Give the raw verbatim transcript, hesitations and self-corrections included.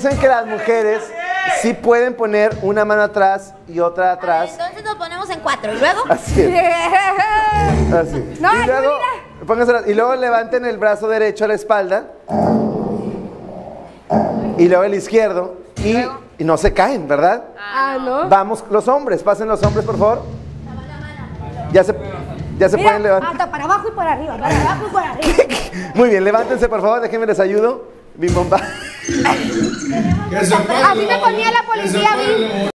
dicen que las mujeres sí pueden poner una mano atrás y otra atrás. Entonces nos ponemos en cuatro, ¿y luego? Así es. Así. No, y, luego, pónganse, y luego levanten el brazo derecho a la espalda. Y luego el izquierdo. Y, y no se caen, ¿verdad? Ah, no. Vamos, los hombres, pasen los hombres, por favor. Ya se, ya se Mira, pueden levantar. hasta para abajo y por arriba, para abajo y por arriba. Muy bien, levántense, por favor, déjenme les ayudo. Bim bomba. Así me ponía la policía a mí.